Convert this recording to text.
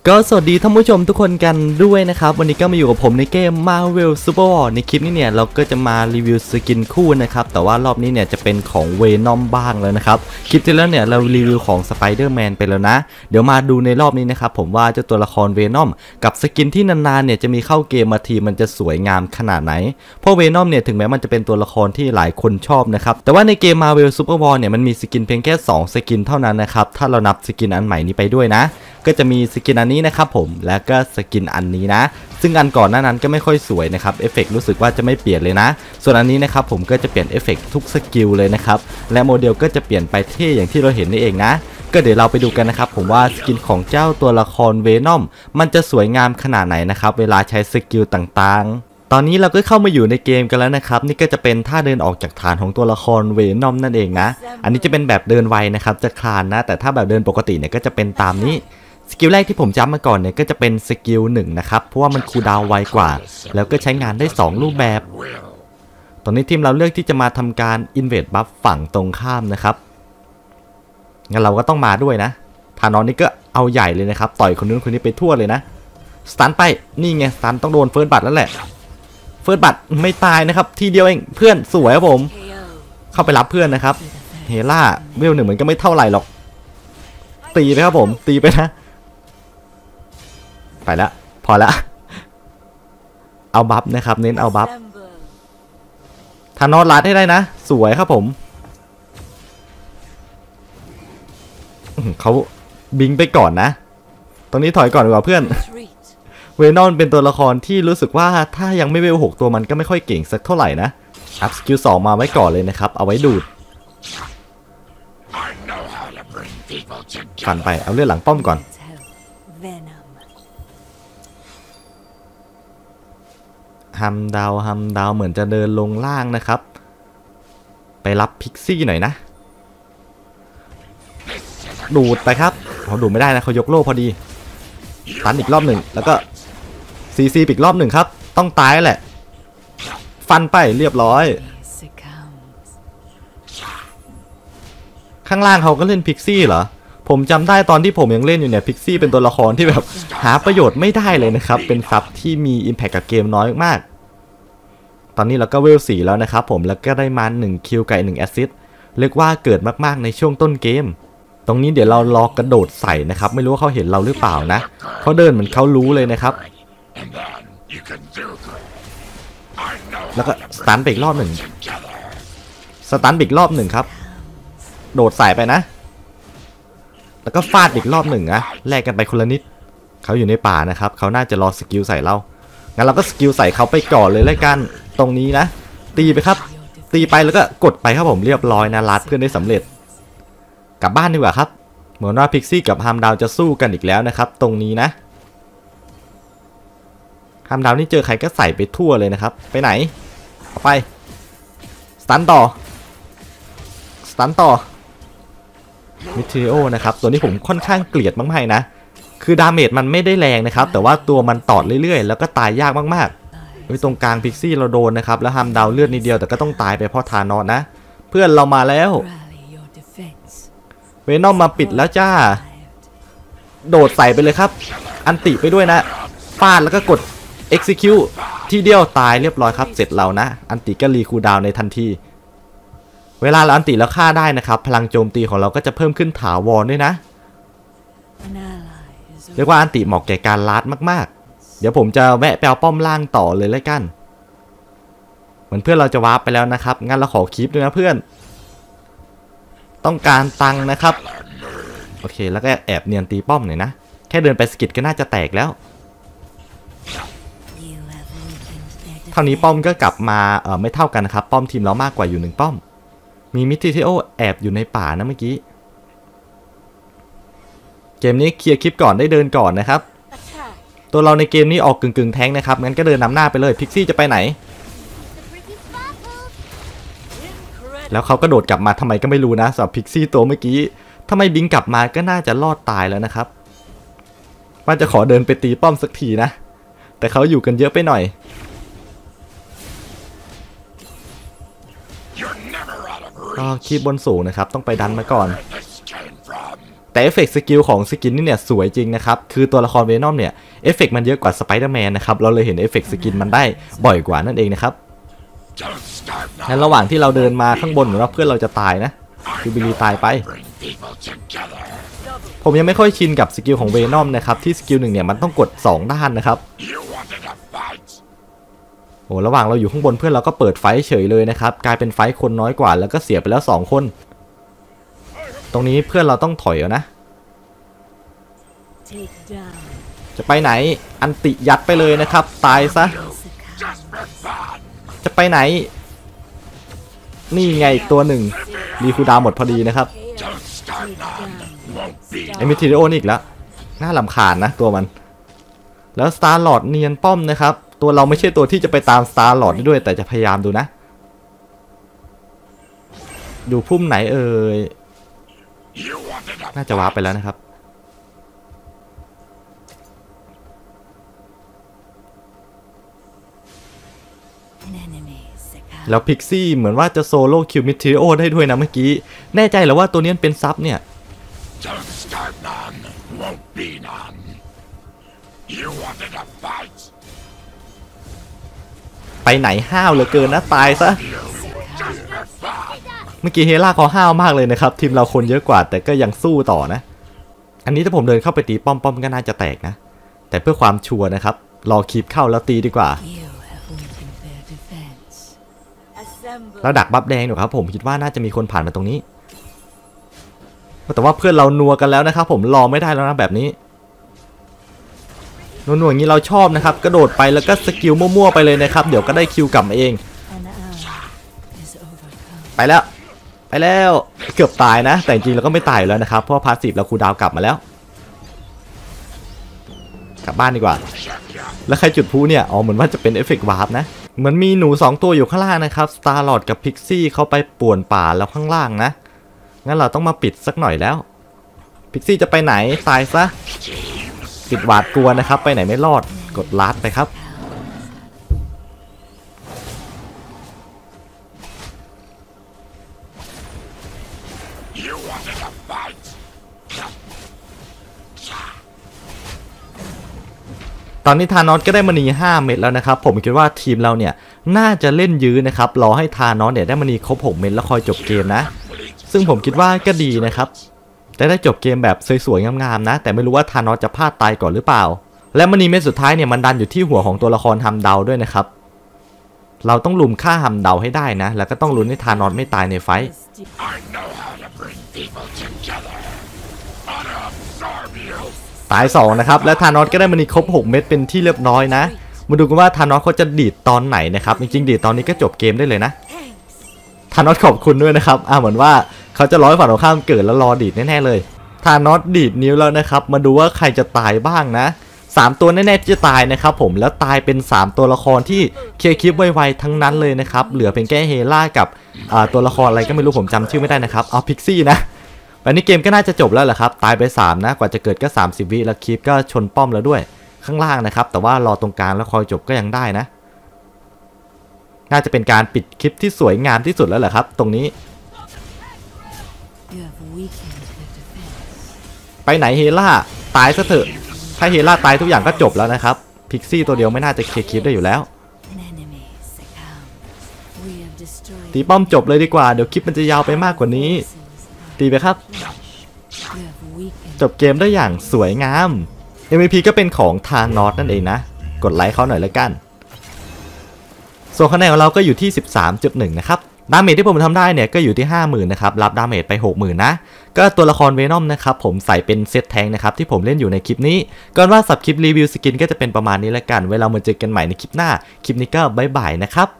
ก็สวัสดีท่านผู้ชมทุกคนกันด้วยนะครับวันนี้ก็มาอยู่กับผมในเกม Marvel Super War ในคลิปนี้เนี่ยเราก็จะมารีวิวสกินคู่นะครับแต่ว่ารอบนี้เนี่ยจะเป็นของ Venom บ้างแล้วนะครับคลิปที่แล้วเนี่ยเรารีวิวของ Spider-Man ไปแล้วนะเดี๋ยวมาดูในรอบนี้นะครับผมว่าเจ้าตัวละคร Venom กับสกินที่นานๆเนี่ยจะมีเข้าเกมมาทีมันจะสวยงามขนาดไหนเพราะ Venom เนี่ยถึงแม้มันจะเป็นตัวละครที่หลายคนชอบนะครับแต่ว่าในเกม Marvel Super War เนี่ยมันมีสกินเพียงแค่2สกินเท่านั้นนะครับถ้าเรานับสกินอันใหม่นี้ไปด้วยนะก็จะมีสกินอันนี้นะครับผมแล้วก็สกินอันนี้นะซึ่งอันก่อนหน้านั้นก็ไม่ค่อยสวยนะครับเอฟเฟกต์รู้สึกว่าจะไม่เปลี่ยนเลยนะส่วนอันนี้นะครับผมก็จะเปลี่ยนเอฟเฟกต์ทุกสกิลเลยนะครับและโมเดลก็จะเปลี่ยนไปเท่อย่างที่เราเห็นนี่เองนะก็เดี๋ยวเราไปดูกันนะครับผมว่าสกินของเจ้าตัวละครเวนอมมันจะสวยงามขนาดไหนนะครับเวลาใช้สกิลต่างๆตอนนี้เราก็เข้ามาอยู่ในเกมกันแล้วนะครับนี่ก็จะเป็นท่าเดินออกจากฐานของตัวละครเวนอมนั่นเองนะอันนี้จะเป็นแบบเดินไวนะครับจะคลานนะแต่ถ้าแบบเดินปกติเนี่ยก็จะเป็นตามนี้สกิลแรกที่ผมจำมาก่อนเนี่ยก็จะเป็นสกิล1นะครับเพราะว่ามันคูลดาวน์ไวกว่าแล้วก็ใช้งานได้2รูปแบบตอนนี้ทีมเราเลือกที่จะมาทำการ invade buff ฝั่งตรงข้ามนะครับงั้นเราก็ต้องมาด้วยนะทานอนนี่ก็เอาใหญ่เลยนะครับต่อยคนนู้นคนนี้ไปทั่วเลยนะสตันไปนี่ไงสตันต้องโดนเฟิร์สบัตแล้วแหละเฟิร์สบัตไม่ตายนะครับทีเดียวเองเพื่อนสวยครับผมเข้าไปรับเพื่อนนะครับเฮล่าเวลหนึ่งเหมือนก็ไม่เท่าไหร่หรอกตีไปครับผมตีไปนะไปแล้วพอแล้วเอาบัฟนะครับเน้นเอาบัฟทานอสลัดให้ได้นะสวยครับผมเขาบิงไปก่อนนะตอนนี้ถอยก่อนดีกว่าเพื่อนเวนอมเป็นตัวละครที่รู้สึกว่าถ้ายังไม่เวล6ตัวมันก็ไม่ค่อยเก่งสักเท่าไหร่นะอัพสกิล2มาไว้ก่อนเลยนะครับเอาไว้ดูดฟันไปเอาเลือดหลังป้อมก่อนฮัมดาวเหมือนจะเดินลงล่างนะครับไปรับพิกซี่หน่อยนะดูดไปครับเขาดูดไม่ได้นะเขายกโล่พอดีตันอีกรอบหนึ่งแล้วก็ซีอีกรอบหนึ่งครับต้องตายแหละฟันไปเรียบร้อยข้างล่างเขาก็เล่นพิกซี่เหรอผมจำได้ตอนที่ผมยังเล่นอยู่เนี่ยพิกซี่เป็นตัวละครที่แบบหาประโยชน์ไม่ได้เลยนะครับเป็นซับที่มี Impact กับเกมน้อยมากตอนนี้เราก็เวล4แล้วนะครับผมแล้วก็ได้มา1คิวกับ1แอสซิสต์เรียกว่าเกิดมากๆในช่วงต้นเกมตรงนี้เดี๋ยวเรารอกระโดดใส่นะครับไม่รู้ว่าเขาเห็นเราหรือเปล่านะเขาเดินเหมือนเขารู้เลยนะครับแล้วก็สตันไปอีกรอบหนึ่งสตันอีกรอบหนึ่งครับโดดใส่ไปนะแล้วก็ฟาดอีกรอบหนึ่งนะแลกกันไปคนละนิดเขาอยู่ในป่านะครับเขาน่าจะรอสกิลใส่เรางั้นเราก็สกิลใส่เขาไปก่อนเลยแล้วกันตรงนี้นะตีไปครับตีไปแล้วก็กดไปครับผมเรียบร้อยนะลัดเพื่อนได้สำเร็จกลับบ้านดีกว่าครับเหมือนว่าพิกซี่กับฮัมดาวจะสู้กันอีกแล้วนะครับตรงนี้นะฮัมดาวนี่เจอใครก็ใส่ไปทั่วเลยนะครับไปไหนเอาไปสตันต่อมิเทโอนะครับตัวนี้ผมค่อนข้างเกลียดมากๆนะคือดาเมจมันไม่ได้แรงนะครับแต่ว่าตัวมันตอดเรื่อยๆแล้วก็ตายยากมากๆตรงกลางพิกซี่เราโดนนะครับแล้วฮัมดาวเลือดนิดเดียวแต่ก็ต้องตายไปเพราะทานอสนะเพื่อนเรามาแล้วเวนอมมาปิดแล้วจ้าโดดใส่ไปเลยครับอันติไปด้วยนะฟาดแล้วก็กด execute ทีเดียวตายเรียบร้อยครับเสร็จเรานะอันติก็รีคูลดาวน์ในทันทีเวลาเราอันติแล้วฆ่าได้นะครับพลังโจมตีของเราก็จะเพิ่มขึ้นถาวรด้วยนะเรียกว่าอันติเหมาะแก่การลัดมากๆเดี๋ยวผมจะแวะไปเอาป้อมล่างต่อเลยแล้วกันเหมือนเพื่อนเราจะวาร์ปไปแล้วนะครับงั้นเราขอคลิปด้วยนะเพื่อนต้องการตังค์นะครับโอเคแล้วก็แอบเนียนตีป้อมหน่อยนะแค่เดินไปสกิดก็น่าจะแตกแล้วเท่านี้ป้อมก็กลับมาไม่เท่ากันนะครับป้อมทีมเรามากกว่าอยู่1ป้อมมีมิทิเทโอแอบอยู่ในป่านะเมื่อกี้เกมนี้เคลียร์คลิปก่อนได้เดินก่อนนะครับตัวเราในเกมนี้ออกกึ่งแท้งนะครับงั้นก็เดินนำหน้าไปเลยพิกซี่จะไปไหนแล้วเขาก็โดดกลับมาทำไมก็ไม่รู้นะสำหรับพิกซี่ตัวเมื่อกี้ถ้าไม่บิงกลับมาก็น่าจะรอดตายแล้วนะครับว่าจะขอเดินไปตีป้อมสักทีนะแต่เขาอยู่กันเยอะไปหน่อยก็คีบบนสูงนะครับต้องไปดันมาก่อนแตแต่เอฟเฟกต์สกิลของสกินนี่เนี่ยสวยจริงนะครับคือตัวละครเวนอมเนี่ยเอฟเฟกต์มันเยอะกว่าสไปเดอร์แมนนะครับเราเลยเห็นเอฟเฟกต์สกินมันได้บ่อยกว่านั่นเองนะครับในระหว่างที่เราเดินมาข้างบนเหมือนว่าเพื่อนเราจะตายนะคือบิลลี่ตายไปผมยังไม่ค่อยชินกับสกิลของเวนอมนะครับที่สกิลหนึ่งเนี่ยมันต้องกด2ด้านนะครับโอ้ระหว่างเราอยู่ข้างบนเพื่อนเราก็เปิดไฟเฉยเลยนะครับกลายเป็นไฟคนน้อยกว่าแล้วก็เสียไปแล้ว2คนตรงนี้เพื่อนเราต้องถอยแล้วนะจะไปไหนอันติยัดไปเลยนะครับตายซะจะไปไหนนี่ไงตัวหนึ่งมีคูลดาวน์หมดพอดีนะครับไอมิทิโอนี่อีกแล้วน่ารำคาญนะตัวมันแล้วสตาร์ลอร์ดเนียนป้อมนะครับตัวเราไม่ใช่ตัวที่จะไปตามสตาร์ลอร์ดได้ด้วยแต่จะพยายามดูนะดูพุ่มไหนเอ่ยน่าจะวาร์ปไปแล้วนะครับแล้วพิกซี่เหมือนว่าจะโซโล่คิวมิทิโอได้ด้วยนะเมื่อกี้แน่ใจเหรอว่าตัวนี้เป็นซับเนี่ยไปไหนห้าวเหลือเกินนะตายซะเมื่อกี้เฮล่าเขาห้าวมากเลยนะครับทีมเราคนเยอะกว่าแต่ก็ยังสู้ต่อนะอันนี้ถ้าผมเดินเข้าไปตีป้อมก็น่าจะแตกนะแต่เพื่อความชัวร์นะครับรอคลิปเข้าแล้วตีดีกว่าแล้วดักบัฟแดงอยู่ครับผมคิดว่าน่าจะมีคนผ่านมาตรงนี้แต่ว่าเพื่อนเรานัวกันแล้วนะครับผมรอไม่ได้แล้วนะแบบนี้นัวอย่างนี้เราชอบนะครับกระโดดไปแล้วก็สกิลมั่วๆไปเลยนะครับเดี๋ยวก็ได้คิวกลับมาเองไปแล้วเกือบตายนะแต่จริงๆเราก็ไม่ตายแล้วนะครับเพราะพาสซีฟเราคูลดาวน์กลับมาแล้วกลับบ้านดีกว่าแล้วใครจุดพลุเนี่ยอ๋อเหมือนว่าจะเป็นเอฟเฟกต์วาร์ปนะเหมือนมีหนู2ตัวอยู่ข้างล่างนะครับสตาร์ลอร์ดกับพิกซี่เขาไปป่วนป่าแล้วข้างล่างนะงั้นเราต้องมาปิดสักหน่อยแล้วพิกซี่จะไปไหนตายซะปิดหวาดกลัวนะครับไปไหนไม่รอดกดลัดไปครับตอนนี้ธานอสก็ได้มณี5 เม็ดแล้วนะครับผมคิดว่าทีมเราเนี่ยน่าจะเล่นยื้อนะครับรอให้ธานอสเนี่ยได้มณีครบ6 เม็ดแล้วคอยจบเกมนะซึ่งผมคิดว่าก็ดีนะครับแต่ได้จบเกมแบบสวยๆงามๆนะแต่ไม่รู้ว่าธานอสจะพลาดตายก่อนหรือเปล่าและมณีเม็ดสุดท้ายเนี่ยมันดันอยู่ที่หัวของตัวละครฮัมเดาด้วยนะครับเราต้องลุมฆ่าฮัมเดาให้ได้นะแล้วก็ต้องลุ้นให้ธานอสไม่ตายในไฟท์ตาย2นะครับและธานอสก็ได้มณีครบ6 เม็ดเป็นที่เรียบร้อยนะมาดูกันว่าธานอสเขาจะดีดตอนไหนนะครับจริงๆดีดตอนนี้ก็จบเกมได้เลยนะธานอสขอบคุณด้วยนะครับเหมือนว่าเขาจะร้อยฝั่งตรงข้ามเกิดแล้วรอดีดแน่ๆเลยธานอสดีดนิ้วแล้วนะครับมาดูว่าใครจะตายบ้างนะ3 ตัวแน่ๆที่จะตายนะครับผมแล้วตายเป็น3 ตัวละครที่เคลียร์คลิปไวๆทั้งนั้นเลยนะครับเหลือเป็นแค่เฮล่ากับตัวละครอะไรก็ไม่รู้ผมจำชื่อไม่ได้นะครับเอาพิกซี่นะวันนี้เกมก็น่าจะจบแล้วแหละครับตายไป3นะกว่าจะเกิดก็30 วิแล้วคลิปก็ชนป้อมแล้วด้วยข้างล่างนะครับแต่ว่ารอตรงกลางแล้วคอยจบก็ยังได้นะน่าจะเป็นการปิดคลิปที่สวยงามที่สุดแล้วแหละครับตรงนี้ไปไหนเฮล่าตายซะเถอะถ้าเฮล่าตายทุกอย่างก็จบแล้วนะครับพิกซี่ตัวเดียวไม่น่าจะเคลียร์คลิปได้อยู่แล้วตีป้อมจบเลยดีกว่าเดี๋ยวคลิปมันจะยาวไปมากกว่านี้ตีไปครับจบเกมได้อย่างสวยงาม MVP ก็เป็นของธานอสนั่นเองนะกดไลค์เขาหน่อยแล้วกันส่วนคะแนนของเราก็อยู่ที่ 13.1 นะครับดาเมจที่ผมทำได้เนี่ยก็อยู่ที่ 50,000 นะครับรับดาเมจไป 60,000 นะก็ตัวละครเวนอมนะครับผมใส่เป็นเซตแทงนะครับที่ผมเล่นอยู่ในคลิปนี้ก่อนว่าสับคลิปรีวิวสกินก็จะเป็นประมาณนี้แล้วกันเวลามาเจอกันใหม่ในคลิปหน้าคลิปนี้ก็บ๊ายบายนะครับ